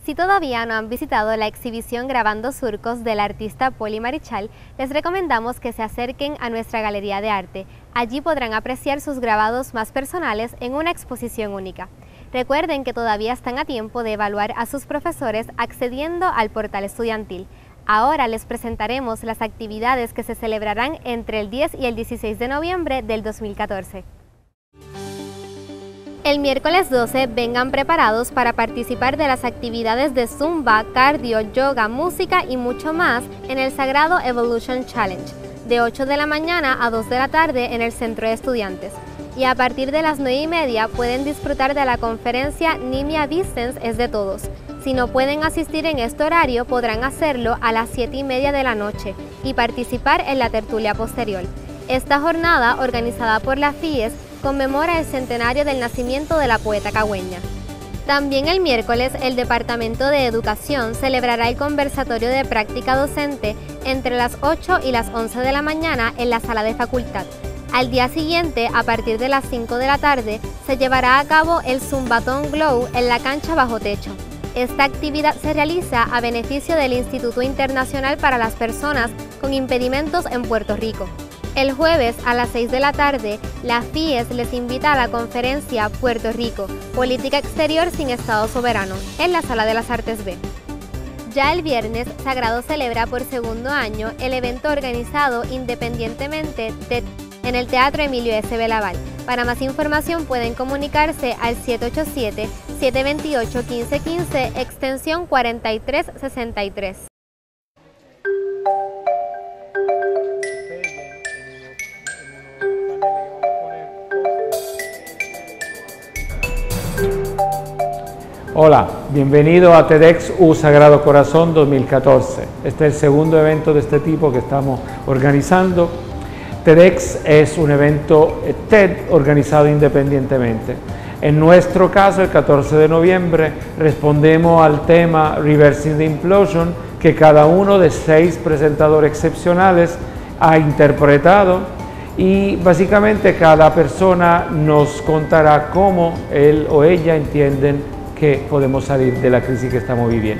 Si todavía no han visitado la exhibición Grabando Surcos del artista Poli Marichal, les recomendamos que se acerquen a nuestra galería de arte. Allí podrán apreciar sus grabados más personales en una exposición única. Recuerden que todavía están a tiempo de evaluar a sus profesores accediendo al portal estudiantil. Ahora les presentaremos las actividades que se celebrarán entre el 10 y el 16 de noviembre del 2014. El miércoles 12 vengan preparados para participar de las actividades de Zumba, cardio, yoga, música y mucho más en el Sagrado Evolution Challenge, de 8 de la mañana a 2 de la tarde en el Centro de Estudiantes. Y a partir de las 9:30 pueden disfrutar de la conferencia Nimia Distance es de todos. Si no pueden asistir en este horario, podrán hacerlo a las 7:30 de la noche y participar en la tertulia posterior. Esta jornada, organizada por la FIES, conmemora el centenario del nacimiento de la poeta cagüeña. También el miércoles, el Departamento de Educación celebrará el conversatorio de práctica docente entre las 8 y las 11 de la mañana en la sala de facultad. Al día siguiente, a partir de las 5 de la tarde, se llevará a cabo el Zumbatón Glow en la cancha bajo techo. Esta actividad se realiza a beneficio del Instituto Internacional para las Personas con Impedimentos en Puerto Rico. El jueves a las 6 de la tarde, la FIES les invita a la conferencia Puerto Rico, Política Exterior sin Estado Soberano, en la Sala de las Artes B. Ya el viernes, Sagrado celebra por segundo año el evento organizado independientemente en el Teatro Emilio S. Belaval. Para más información pueden comunicarse al 787-728-1515, extensión 4363. Hola, bienvenido a TEDxU Sagrado Corazón 2014. Este es el segundo evento de este tipo que estamos organizando. TEDx es un evento TED organizado independientemente. En nuestro caso, el 14 de noviembre, respondemos al tema Reversing the Implosion, que cada uno de 6 presentadores excepcionales ha interpretado, y básicamente cada persona nos contará cómo él o ella entienden que podemos salir de la crisis que estamos viviendo.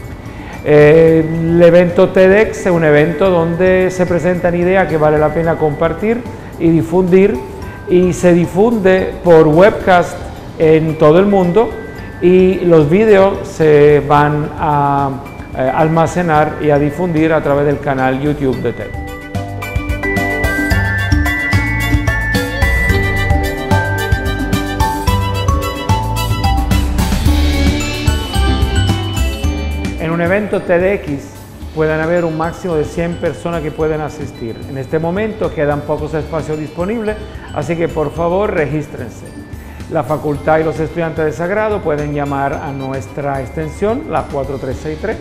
El evento TEDx es un evento donde se presentan ideas que vale la pena compartir y difundir, y se difunde por webcast en todo el mundo, y los vídeos se van a almacenar y a difundir a través del canal YouTube de TED. En un evento TEDx pueden haber un máximo de 100 personas que pueden asistir. En este momento quedan pocos espacios disponibles, así que por favor regístrense. La facultad y los estudiantes de Sagrado pueden llamar a nuestra extensión, la 4363,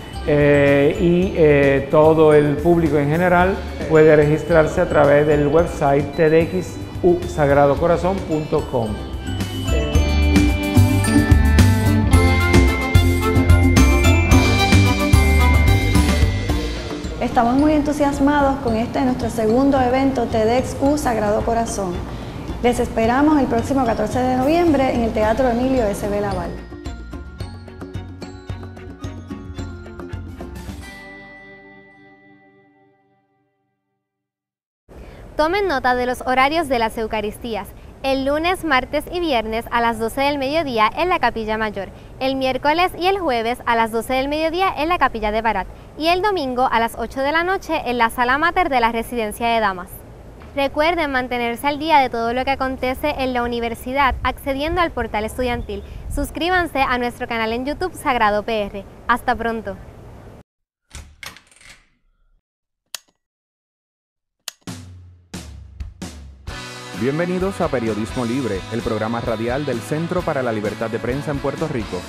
y todo el público en general puede registrarse a través del website tedxusagradocorazon.com. Estamos muy entusiasmados con nuestro segundo evento TEDxU Sagrado Corazón. Les esperamos el próximo 14 de noviembre en el Teatro Emilio S. Belaval. Tomen nota de los horarios de las Eucaristías. El lunes, martes y viernes a las 12 del mediodía en la Capilla Mayor, el miércoles y el jueves a las 12 del mediodía en la Capilla de Barat, y el domingo a las 8 de la noche en la Sala Mater de la Residencia de Damas. Recuerden mantenerse al día de todo lo que acontece en la universidad accediendo al portal estudiantil. Suscríbanse a nuestro canal en YouTube Sagrado PR. Hasta pronto. Bienvenidos a Periodismo Libre, el programa radial del Centro para la Libertad de Prensa en Puerto Rico.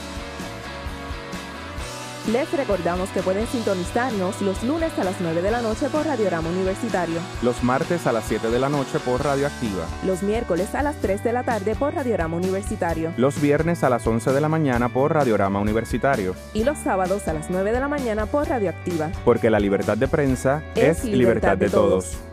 Les recordamos que pueden sintonizarnos los lunes a las 9 de la noche por Radiorama Universitario, Los martes a las 7 de la noche por Radio Activa, los miércoles a las 3 de la tarde por Radiorama Universitario, los viernes a las 11 de la mañana por Radiorama Universitario y los sábados a las 9 de la mañana por Radio Activa. Porque la libertad de prensa es libertad de todos.